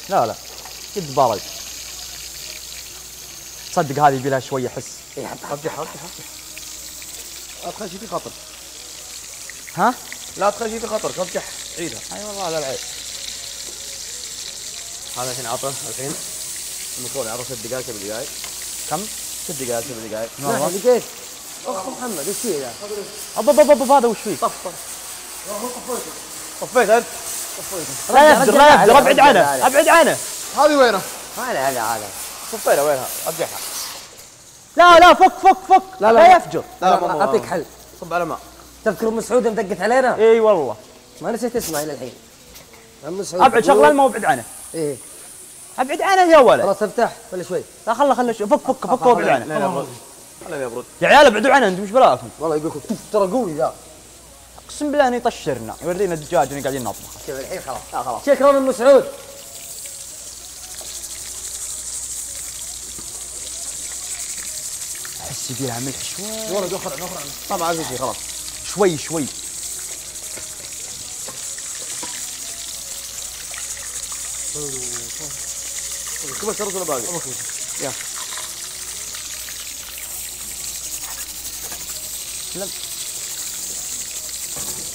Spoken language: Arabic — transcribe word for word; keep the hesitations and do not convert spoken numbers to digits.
لا لا قد برد. تصدق هذه يبي لها شويه حس. اي حط حط حط حط. لا تخشي في خطر. ها؟ لا تخشي في خطر، رجح عيدها. اي والله لا العيب. هذا الحين عطه الحين المفروض عطه ست دقائق سبع دقائق. كم؟ ست دقائق سبع دقائق. والله دقيقة. اخ محمد ايش فيه ذا؟ ابا ابا ابا هذا وش فيه؟ طف طف. طفيت انت؟ لا يفجر لا يفجر ابعد عنه ابعد عنه. هذه وينه؟ هذا هذا هذا. طفينا وينها؟ ارجعها. لا لا فك فك فك. لا لا, لا يفجر. لا لا اعطيك حل. صب على ماء. تذكر ام سعود مدقت علينا؟ اي والله. ما نسيت اسمها الى الحين. ام سعود ابعد شغله ما ابعد عنه. ايه ابعد عنه يا ولد. خلاص افتح ولا شوي؟ لا خله خله فك فك فك وابعد عنه. خليني ابرد. يا عيال ابعدوا عنه انتم ايش بلاكم؟ والله يقول لكم ترى قوي ذا. اقسم بالله انه يطشرنا يورينا الدجاج اللي قاعدين نطبخه. شوف الحين خلاص. لا خلاص. شكرا ام سعود. احس يبي لها ملح شوي. ولد اخر اخر طبعا عايز شيء خلاص. شوي شوي. كم الشرط ولا باقي؟ يا لا